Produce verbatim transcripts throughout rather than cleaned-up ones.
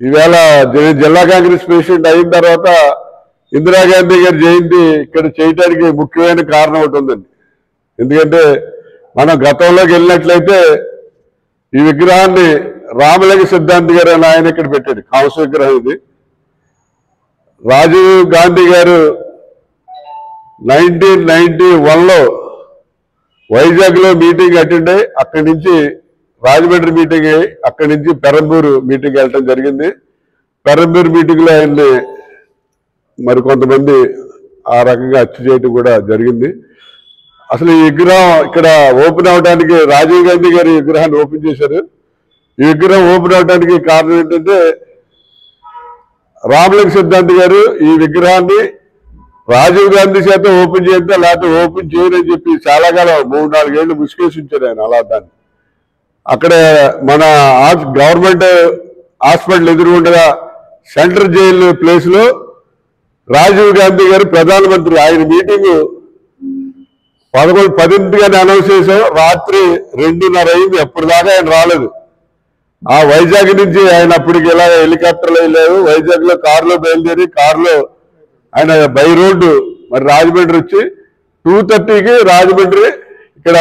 ఈవేళ జిల్లా కాంగ్రెస్ ప్రెసిడెంట్ అయిన తర్వాత ఇందిరాగాంధీ గారి జయంతి ఇక్కడ చేయడానికి ముఖ్యమైన కారణం ఒకటి ఉందండి. ఎందుకంటే మనం గతంలోకి వెళ్ళినట్లయితే ఈ విగ్రహాన్ని రామలింగ సిద్ధాంతి గారు అని ఆయన ఇక్కడ పెట్టాడు. కాంస విగ్రహం ఇది. రాజీవ్ గాంధీ గారు నైన్టీన్ నైన్టీ వన్లో వైజాగ్లో మీటింగ్ అటెండ్ అయ్యి అక్కడి నుంచి రాజమండ్రి మీటింగ్ అయ్యి అక్కడి నుంచి పెరంబూరు మీటింగ్ వెళ్ళటం జరిగింది. పెరంబూరు మీటింగ్లో ఆయన్ని మరి కొంతమంది ఆ రకంగా హత్య చేయడం కూడా జరిగింది. అసలు ఈ విగ్రహం ఇక్కడ ఓపెన్ అవడానికి రాజీవ్ గాంధీ గారి విగ్రహాన్ని ఓపెన్ చేశారు. ఈ విగ్రహం ఓపెన్ అవడానికి కారణం ఏంటంటే రామలింగ సిద్ధాంతి గారు ఈ విగ్రహాన్ని రాజీవ్ గాంధీ చేత ఓపెన్ చేద్దాం లేకపోతే ఓపెన్ చేయరని చెప్పి చాలా కాలం మూడు నాలుగేళ్లు ముసుకేసి ఉంచారు ఆయన. అలా దాన్ని అక్కడ మన గవర్నమెంట్ హాస్పిటల్ ఎదురుగుండగా సెంట్రల్ జైలు ప్లేస్ లో రాజీవ్ గాంధీ గారు ప్రధానమంత్రి ఆయన మీటింగ్ పదకొండు పదింటిగానే అనౌన్స్ చేశాం. రాత్రి రెండున్నర అయింది, ఎప్పటిదాకా ఆయన రాలేదు. ఆ వైజాగ్ నుంచి ఆయన అప్పటికి ఇలా హెలికాప్టర్లో వెళ్ళారు. వైజాగ్ లో కారులో బయలుదేరి కారులో ఆయన బై రోడ్డు మరి రాజమండ్రి వచ్చి టూ థర్టీకి రాజమండ్రి ఇక్కడ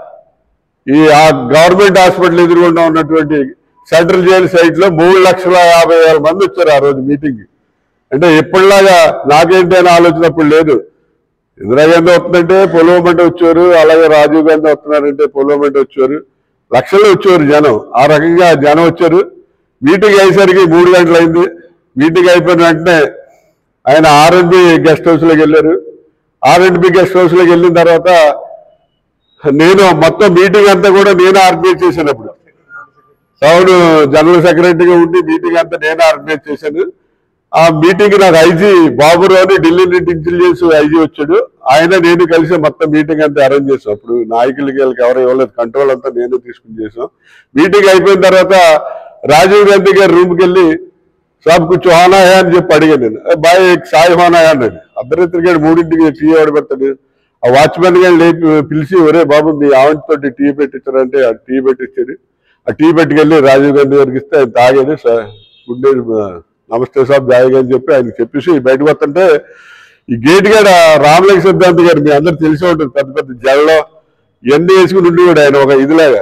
ఈ ఆ గవర్నమెంట్ హాస్పిటల్ ఎదురుగుండా ఉన్నటువంటి సెంట్రల్ జైలు సైట్ లో మూడు లక్షల యాభై వేల మంది వచ్చారు ఆ రోజు మీటింగ్. అంటే ఎప్పటిలాగా నాకేంటి అని ఆలోచన అప్పుడు లేదు. ఇందిరాగాంధీ వస్తుందంటే పొలవమంటే వచ్చారు, అలాగే రాజీవ్ గాంధీ వస్తున్నారంటే పొలవమంటే వచ్చారు. లక్షల్లో వచ్చారు జనం. ఆ రకంగా జనం వచ్చారు. మీటింగ్ అయ్యేసరికి మూడు గంటలు అయింది. మీటింగ్ అయిపోయిన వెంటనే ఆయన R and B guest house లోకి వెళ్ళారు. R and B guest house లోకి వెళ్ళిన తర్వాత నేను మొత్తం మీటింగ్ అంతా కూడా నేను ఆర్గనైజ్ చేశాను. అప్పుడు సౌండ్ జనరల్ సెక్రటరీగా ఉండి మీటింగ్ అంతా నేను ఆర్గనైజ్ చేశాను. ఆ మీటింగ్ నాకు ఐజీ బాబురావు అని ఢిల్లీ నుండి ఇంటెలిజెన్స్ ఐజీ వచ్చాడు. ఆయన నేను కలిసి మొత్తం మీటింగ్ అంతా అరేంజ్ చేసాం. అప్పుడు నాయకులకి వాళ్ళకి ఎవరు ఇవ్వలేదు, కంట్రోల్ అంతా నేనే తీసుకుని చేసాం. మీటింగ్ అయిపోయిన తర్వాత రాజీవ్ గాంధీ గారి రూమ్కి వెళ్ళి సాబ్ కుछ होना है అని చెప్పి అడిగాను నేను. బాయ్ సాయి హోనా అన్నాడు. అర్ధరాత్రి గారు మూడింటికి టీ ఎవడు పెడతాడు. ఆ వాచ్మెన్ గారు లేపి పిలిచి ఒరే బాబు మీ ఆవిడతోటి టీ పెట్టించారంటే ఆ టీ పెట్టించాడు. ఆ టీ పెట్టుకెళ్ళి రాజీవ్ గాంధీ గారికి ఇస్తే ఆయన తాగాడు. గుడ్ డే నమస్తే సాబ్ జాయిగా అని చెప్పి ఆయన చెప్పేసి బయటకు వస్తుంటే ఈ గేట్ గారు రామలింగ సిద్ధాంతి గారు మీ అందరు తెలిసి ఉంటుంది, పెద్ద పెద్ద జల్లో ఇవన్నీ వేసుకుని ఉండేవాడు ఆయన ఒక ఇదిలాగా.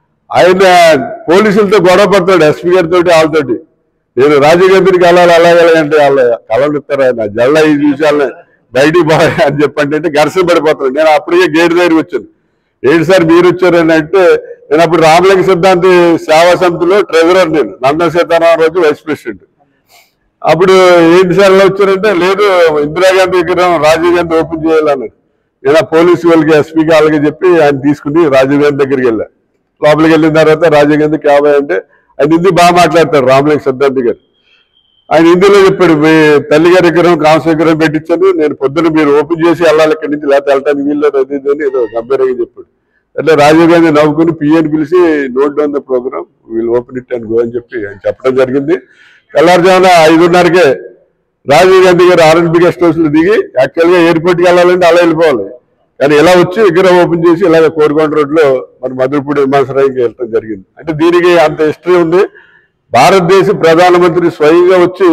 ఆయన పోలీసులతో గొడవ పడతాడు ఎస్పీ గారితో వాళ్ళతోటి. నేను రాజీవ్ గాంధీకి వెళ్ళాలి అలాగే అంటే వాళ్ళ కళలు ఇస్తారు ఆయన జల్ల ఈ చూసి వాళ్ళని బయటికి పోయి అని చెప్పంటే ఘర్షణ పడిపోతాడు. నేను అప్పటికే గేట్ దగ్గరికి వచ్చాను. ఏంటి సార్ మీరు వచ్చారని అంటే నేను అప్పుడు రామలింగ సిద్ధాంతి సేవా సమితిలో ట్రెజరర్, నేను నందన సీతారామన్ రోజు వైస్ ప్రెసిడెంట్. అప్పుడు ఏంటి సార్ ఎలా వచ్చారంటే లేదు ఇందిరాగాంధీ విగ్రహం రాజీవ్ గాంధీ ఓపెన్ చేయాలన్నారు. నేను ఆ పోలీసు వాళ్ళకి ఎస్పీకి వాళ్ళకి చెప్పి ఆయన తీసుకుని రాజీవ్ గాంధీ దగ్గరికి వెళ్ళా. లోపలికి వెళ్ళిన తర్వాత రాజీవ్ గాంధీ క్యాబ్ అంటే ఆయన హిందీ బాగా మాట్లాడతారు రామలింగ సిద్ధాంతి గారు. ఆయన హిందీలో చెప్పాడు మీ తల్లి గారి విగ్రహం కాంస విగ్రహం పెట్టించాను, నేను పొద్దున్న మీరు ఓపెన్ చేసి వెళ్ళాలి ఇక్కడి నుంచి, లేకపోతే వెళ్ళటానికి వీళ్ళలేదు అది అని ఏదో గంభీరంగా చెప్పాడు. అట్లా రాజీవ్ గాంధీ నవ్వుకుని పిఎని పిలిచి నోట్ డౌన్ ద ప్రోగ్రామ్ వీళ్ళు ఓపెన్ ఇట్ అండ్ గో అని చెప్పి ఆయన చెప్పడం జరిగింది. తెల్లారుజామున ఐదున్నరకే రాజీవ్ గాంధీ గారు R and B guest house లో దిగి యాక్చువల్గా ఎయిర్పోర్ట్కి వెళ్ళాలంటే అలా వెళ్ళిపోవాలి, కానీ ఇలా వచ్చి విగ్రహం ఓపెన్ చేసి ఇలాగ కోరుకొండ రోడ్ లో మన మధురపూడి విమానాశ్రయంకి వెళ్ళడం జరిగింది. అంటే దీనికి అంత హిస్టరీ ఉంది. భారతదేశ ప్రధానమంత్రి స్వయంగా వచ్చి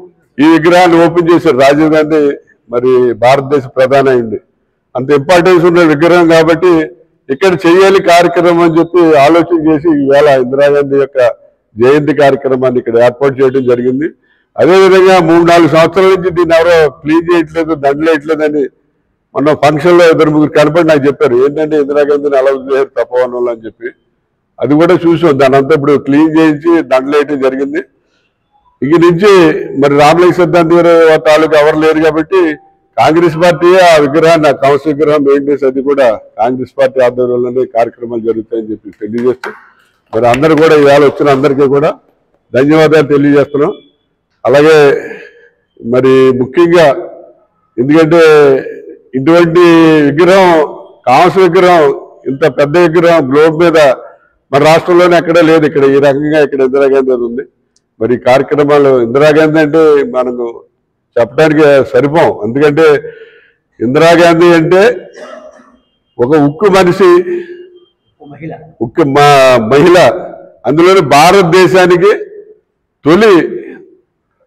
ఈ విగ్రహాన్ని ఓపెన్ చేశారు. రాజీవ్ గాంధీ మరి భారతదేశ ప్రధాని అయింది. అంత ఇంపార్టెన్స్ ఉన్న విగ్రహం కాబట్టి ఇక్కడ చేయాలి కార్యక్రమం అని చెప్పి ఆలోచన చేసి ఈవేళ ఇందిరాగాంధీ యొక్క జయంతి కార్యక్రమాన్ని ఇక్కడ ఏర్పాటు చేయడం జరిగింది. అదేవిధంగా మూడు నాలుగు సంవత్సరాల నుంచి దీన్ని ఎవరో క్లీన్ చేయట్లేదు, దండలేయట్లేదని మొన్న ఫంక్షన్ లో ఇద్దరు ముగ్గురు కనపడి నాకు చెప్పారు. ఏంటంటే ఇందిరాగాంధీని అలా వదిలేరు తప్పవనం అని చెప్పి. అది కూడా చూసాం. దాని అంతా ఇప్పుడు క్లీన్ చేయించి దండలేయటం జరిగింది. ఇక నుంచి మరి రామలింగ సిద్ధాంతి గారు తాలూకు ఎవరు లేరు కాబట్టి కాంగ్రెస్ పార్టీ ఆ విగ్రహాన్ని ఆ కంస విగ్రహం మెయింటెనెన్స్ అది కూడా కాంగ్రెస్ పార్టీ ఆధ్వర్యంలోనే కార్యక్రమాలు జరుగుతాయని చెప్పి తెలియజేస్తూ మరి అందరూ కూడా ఇవాళ వచ్చిన అందరికీ కూడా ధన్యవాదాలు తెలియజేస్తున్నాం. అలాగే మరి ముఖ్యంగా ఎందుకంటే ఇటువంటి విగ్రహం కాంస విగ్రహం ఇంత పెద్ద విగ్రహం గ్లోబ్ మీద మన రాష్ట్రంలోనే ఎక్కడా లేదు. ఇక్కడ ఈ రకంగా ఇక్కడ ఇందిరాగాంధీ ఉంది. మరి కార్యక్రమాలు ఇందిరాగాంధీ అంటే మనకు చెప్పడానికి సరిపోం. ఎందుకంటే ఇందిరాగాంధీ అంటే ఒక ఉక్కు మనిషి, ఉక్కు మా మహిళ, అందులోని భారతదేశానికి తొలి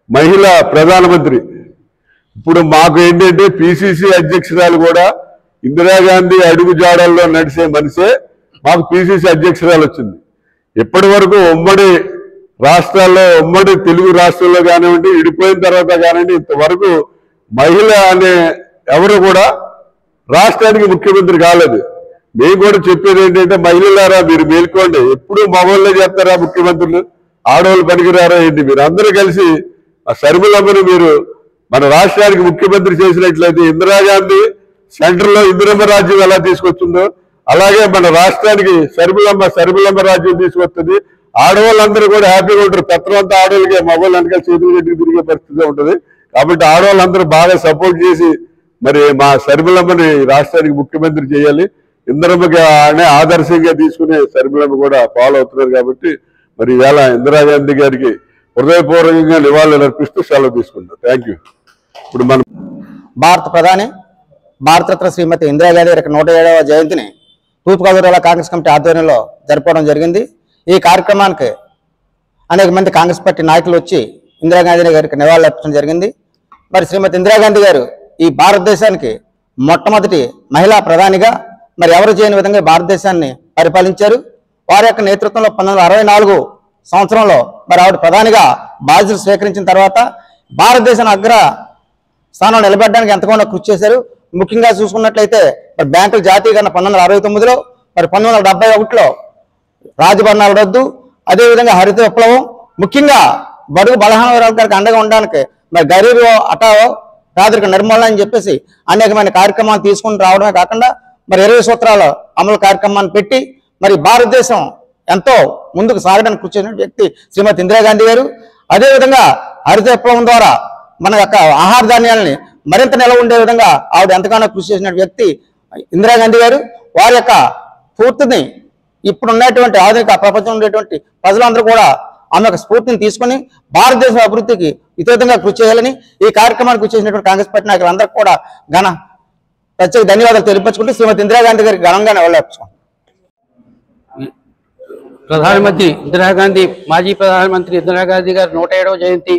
మహిళా ప్రధానమంత్రి. ఇప్పుడు మాకు ఏంటంటే పిసిసి అధ్యక్షురాలు కూడా ఇందిరాగాంధీ అడుగు జాడల్లో నడిచే మనిషే మాకు పిసిసి అధ్యక్షురాలు వచ్చింది. ఇప్పటి వరకు ఉమ్మడి రాష్ట్రాల్లో ఉమ్మడి తెలుగు రాష్ట్రాల్లో కానివ్వండి, విడిపోయిన తర్వాత కానివ్వండి, ఇంతవరకు మహిళ అనే ఎవరు కూడా రాష్ట్రానికి ముఖ్యమంత్రి కాలేదు. మేము కూడా చెప్పేది ఏంటంటే మహిళలారా మీరు మేల్కోండి, ఎప్పుడు మగవాళ్ళే చేస్తారా ముఖ్యమంత్రులు, ఆడవాళ్ళు పనికిరారా ఏంటి? మీరు అందరూ కలిసి ఆ షర్మిలమ్మను మీరు మన రాష్ట్రానికి ముఖ్యమంత్రి చేసినట్లయితే ఇందిరాగాంధీ సెంటర్లో ఇందిరమ్మ రాజ్యం ఎలా తీసుకొచ్చిందో అలాగే మన రాష్ట్రానికి షర్మిలమ్మ షర్మిలమ్మ రాజ్యం తీసుకొస్తుంది. ఆడవాళ్ళందరూ కూడా హ్యాపీగా ఉంటారు. పత్రం అంతా ఆడవాళ్ళకి, మగవాళ్ళు వెనకాల చేతులు గట్టికి తిరిగే పరిస్థితి ఉంటుంది. కాబట్టి ఆడవాళ్ళందరూ బాగా సపోర్ట్ చేసి మరి మా షర్మిలమ్మని రాష్ట్రానికి ముఖ్యమంత్రి చేయాలి. ఇందిరమ్మకి అనే ఆదర్శంగా తీసుకునే షర్మిలమ్మ కూడా ఫాలో అవుతున్నారు. కాబట్టి మరి ఇవాళ ఇందిరాగాంధీ గారికి హృదయపూర్వకంగా నివాళులు అర్పిస్తూ సెలవు తీసుకుంటాం. Thank you. ఇప్పుడు మనం భారత ప్రధాని భారతరత్న శ్రీమతి ఇందిరాగాంధీ గారి నూట ఏడవ జయంతిని తూర్పుగోదావరి జిల్లా కాంగ్రెస్ కమిటీ ఆధ్వర్యంలో జరపడం జరిగింది. ఈ కార్యక్రమానికి అనేక మంది కాంగ్రెస్ పార్టీ నాయకులు వచ్చి ఇందిరాగాంధీ గారికి నివాళులు అర్పించడం జరిగింది. మరి శ్రీమతి ఇందిరాగాంధీ గారు ఈ భారతదేశానికి మొట్టమొదటి మహిళా ప్రధానిగా మరి ఎవరు చేయని విధంగా భారతదేశాన్ని పరిపాలించారు. వారి యొక్క నేతృత్వంలో పంతొమ్మిది వందల అరవై నాలుగు సంవత్సరంలో మరి ఆవిడ ప్రధానిగా బాధ్యతలు స్వీకరించిన తర్వాత భారతదేశాన్ని అగ్ర స్థానంలో నిలబెట్టడానికి ఎంతగానో కృషి చేశారు. ముఖ్యంగా చూసుకున్నట్లయితే మరి బ్యాంకుల జాతీయకరణ పంతొమ్మిది వందల అరవై తొమ్మిదిలో మరి పంతొమ్మిది వందల డెబ్బై ఒకటిలో రాజభరణాల రద్దు, అదేవిధంగా హరిత విప్లవం, ముఖ్యంగా బడుగు బలహీన వర్గాలకు అండగా ఉండడానికి మరి గరీబ్ హఠావో పేదరిక నిర్మూలన అని చెప్పేసి అనేకమైన కార్యక్రమాలు తీసుకుని రావడమే కాకుండా మరి ఇరవై సూత్రాల అమలు కార్యక్రమాన్ని పెట్టి మరి భారతదేశం ఎంతో ముందుకు సాగడానికి కృషి చేసిన వ్యక్తి శ్రీమతి ఇందిరాగాంధీ గారు. అదేవిధంగా హరిత విప్లవం ద్వారా మన యొక్క ఆహార ధాన్యాలని మరింత నిలవ ఉండే విధంగా ఆవిడ ఎంతగానో కృషి చేసిన వ్యక్తి ఇందిరాగాంధీ గారు. వారి యొక్క స్ఫూర్తిని ఇప్పుడు ఉన్నటువంటి ఆధునిక ప్రపంచంలో ఉండేటువంటి ప్రజలందరూ కూడా ఆమె యొక్క స్ఫూర్తిని తీసుకుని భారతదేశ అభివృద్ధికి వితేతంగా కృషి చేయాలని ఈ కార్యక్రమానికి కృషి చేసినటువంటి కాంగ్రెస్ పార్టీ నాయకులందరూ కూడా ఘన ప్రత్యేక ధన్యవాదాలు తెలియపరుచుకుంటూ శ్రీమతి ఇందిరాగాంధీ గారికి ఘనంగా నివాళులర్పించుకుంటాం. ప్రధానమంత్రి ఇందిరాగాంధీ మాజీ ప్రధానమంత్రి ఇందిరాగాంధీ గారి నూట ఏడవ జయంతి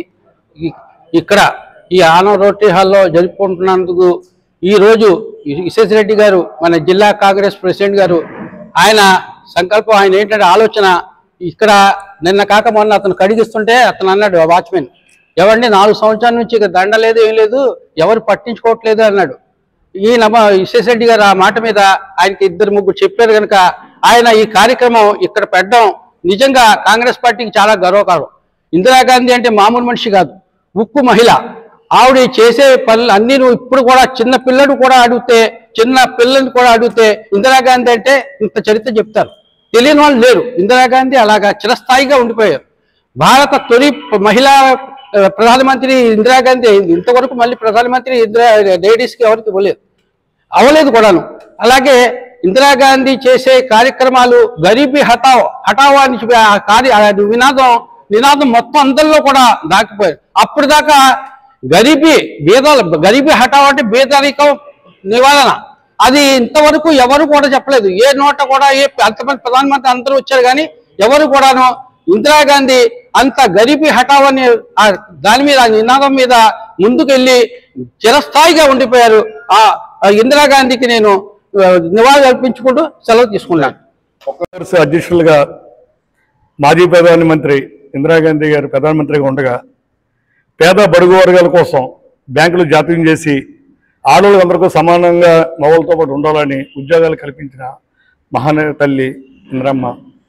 ఇక్కడ ఈ ఆనం రోటరీ హాల్లో జరుపుకుంటున్నందుకు ఈరోజు విశ్వేశ్వరరెడ్డి గారు మన జిల్లా కాంగ్రెస్ ప్రెసిడెంట్ గారు ఆయన సంకల్పం, ఆయన ఏంటంటే ఆలోచన, ఇక్కడ నిన్న కాక మొన్న అతను కడిగిస్తుంటే అతను అన్నాడు ఆ వాచ్మెన్, ఎవరిని నాలుగు సంవత్సరాల నుంచి ఇక దండ లేదు ఏం లేదు ఎవరు పట్టించుకోవట్లేదు అన్నాడు. ఈ నమ్మ విశ్వేశ్వరరెడ్డి గారు ఆ మాట మీద ఆయనకి ఇద్దరు ముగ్గురు చెప్పారు కనుక ఆయన ఈ కార్యక్రమం ఇక్కడ పెట్టడం నిజంగా కాంగ్రెస్ పార్టీకి చాలా గర్వకారణం. ఇందిరాగాంధీ అంటే మామూలు మనిషి కాదు, ఉక్కు మహిళ. ఆవిడ చేసే పనులు అన్నీ నువ్వు ఇప్పుడు కూడా చిన్న పిల్లడు కూడా అడిగితే చిన్న పిల్లల్ని కూడా అడిగితే ఇందిరాగాంధీ అంటే ఇంత చరిత్ర చెప్తారు. తెలియని వాళ్ళు లేరు. ఇందిరాగాంధీ అలాగా చిరస్థాయిగా ఉండిపోయారు. భారత తొలి మహిళా ప్రధానమంత్రి ఇందిరాగాంధీ. ఇంతవరకు మళ్ళీ ప్రధానమంత్రి ఇందిరా లేడీస్కి ఎవరికి ఇవ్వలేదు, అవ్వలేదు కూడాను. అలాగే ఇందిరాగాంధీ చేసే కార్యక్రమాలు గరీబీ హఠావ్ హఠావో అని కార్య నినాదం నినాదం మొత్తం అందరిలో కూడా దాకిపోయారు. అప్పుడు దాకా గరీబీ బీదాలు గరీబీ హఠావో అంటే బీదరికం నివారణ, అది ఇంతవరకు ఎవరు కూడా చెప్పలేదు. ఏ నోట కూడా ఏ అంతమంది ప్రధానమంత్రి అందరూ వచ్చారు కానీ ఎవరు కూడాను ఇందిరాగాంధీ అంత గరీబీ హఠావో అని దాని మీద నినాదం మీద ముందుకెళ్ళి చిరస్థాయిగా ఉండిపోయారు. ఆ ఇందిరాగాంధీకి నేను నివాళులు అర్పించుకుంటూ సెలవు తీసుకున్నాను. కాంగ్రెస్ అధ్యక్షులుగా మాజీ ప్రధానమంత్రి ఇందిరాగాంధీ గారు ప్రధానమంత్రిగా ఉండగా పేద బడుగు వర్గాల కోసం బ్యాంకులు జాతీయం చేసి ఆడవాళ్ళందరికీ సమానంగా మగవాళ్ళతో పాటు ఉండాలని ఉద్యోగాలు కల్పించిన మహానేత తల్లి ఇందిరమ్మ.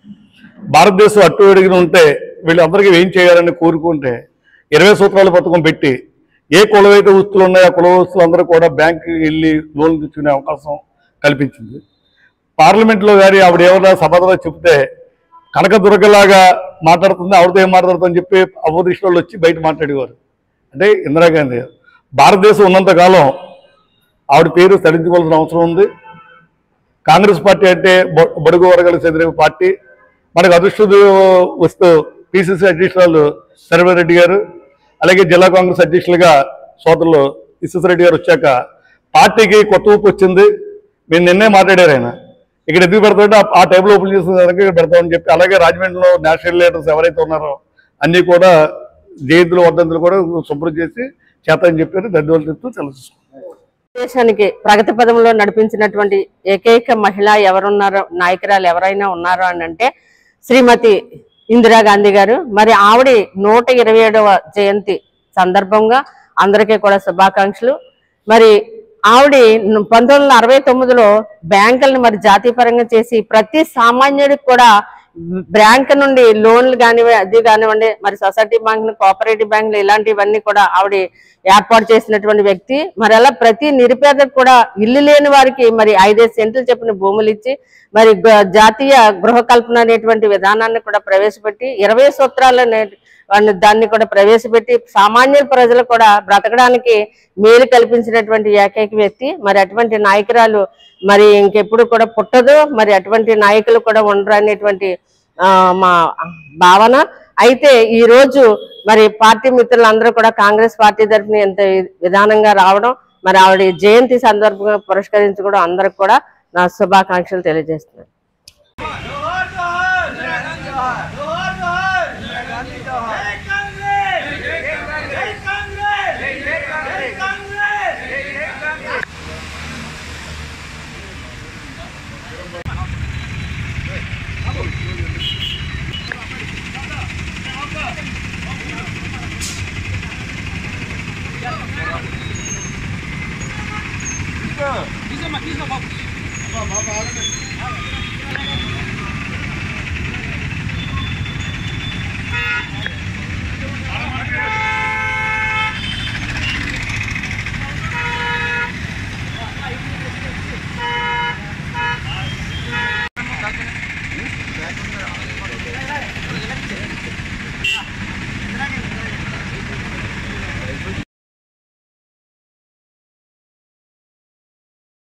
భారతదేశం అట్టు అడిగిన ఉంటే వీళ్ళందరికీ ఏం చేయాలని కోరుకుంటే ఇరవై సూత్రాల పథకం పెట్టి ఏ కులవైతే వస్తువులు ఉన్నాయో ఆ కుల వస్తువులందరూ కూడా బ్యాంకుకి వెళ్ళి లోన్లు తెచ్చుకునే అవకాశం కల్పించింది. పార్లమెంట్లో కానీ ఆవిడ ఏమన్నా సమాధానం చెప్తే కనకదుర్గలాగా మాట్లాడుతుంది, ఆవిడతో ఏం మాట్లాడుతుందని చెప్పి అపోజిషన్ వాళ్ళు వచ్చి బయట మాట్లాడేవారు. అంటే ఇందిరాగాంధీ గారు భారతదేశం ఉన్నంతకాలం ఆవిడ పేరు తరించుకోవాల్సిన అవసరం ఉంది. కాంగ్రెస్ పార్టీ అంటే బడుగు వర్గాలకు చెందిన పార్టీ. మనకు అదృష్టం వస్తూ పిసిసి అధ్యక్షురాలు శర్మిలారెడ్డి గారు, అలాగే జిల్లా కాంగ్రెస్ అధ్యక్షులుగా సోదరులు విశ్వేశ్వరరెడ్డి గారు వచ్చాక పార్టీకి కొత్త ఊపు వచ్చింది. మేము నిన్నే మాట్లాడారు ఆయన ఇక్కడ ఎందుకు పెడతామంటే ఆ టైంలో ఓపెన్ చేసిన కనుక ఇక్కడ పెడతామని చెప్పి, అలాగే రాజమండ్రిలో నేషనల్ లీడర్స్ ఎవరైతే ఉన్నారో అన్నీ కూడా జయంతులు వర్ధంతులు కూడా శుభ్రం చేసి చేతని చెప్పారు. ధన్యవాదాలు చెప్తూ తెలుసు. దేశానికి ప్రగతి పదంలో నడిపించినటువంటి ఏకైక మహిళ ఎవరున్నారో, నాయకురాలు ఎవరైనా ఉన్నారో అని అంటే శ్రీమతి ఇందిరాగాంధీ గారు. మరి ఆవిడ నూట ఇరవై ఏడవ జయంతి సందర్భంగా అందరికీ కూడా శుభాకాంక్షలు. మరి ఆవిడ పంతొమ్మిది వందల అరవై తొమ్మిదిలో బ్యాంకులను మరి జాతీయపరంగా చేసి ప్రతి సామాన్యుడికి కూడా బ్యాంక్ నుండి లోన్లు కానివ్వండి, అది కానివ్వండి, మరి సొసైటీ బ్యాంకులు, కోఆపరేటివ్ బ్యాంకులు ఇలాంటివన్నీ కూడా ఆవిడ ఏర్పాటు చేసినటువంటి వ్యక్తి. మరి అలా ప్రతి నిరుపేదకు కూడా ఇల్లు లేని వారికి మరి ఐదేసి సెంట్లు చెప్పిన భూములు ఇచ్చి మరి జాతీయ గృహ కల్పన అనేటువంటి విధానాన్ని కూడా ప్రవేశపెట్టి ఇరవై సూత్రాలు దాన్ని కూడా ప్రవేశపెట్టి సామాన్య ప్రజలు కూడా బ్రతకడానికి మేలు కల్పించినటువంటి ఏకైక వ్యక్తి. మరి అటువంటి నాయకురాలు మరి ఇంకెప్పుడు కూడా పుట్టదు, మరి అటువంటి నాయకులు కూడా ఉండరు అనేటువంటి మా భావన. అయితే ఈ రోజు మరి పార్టీ మిత్రులందరూ కూడా కాంగ్రెస్ పార్టీ తరఫున ఎంత విధానంగా రావడం, మరి ఆవిడ జయంతి సందర్భంగా పురస్కరించుకోవడం అందరికి కూడా నా శుభాకాంక్షలు తెలియజేస్తున్నాను. Bisa mak, bisa mak. Apa, apa, apa.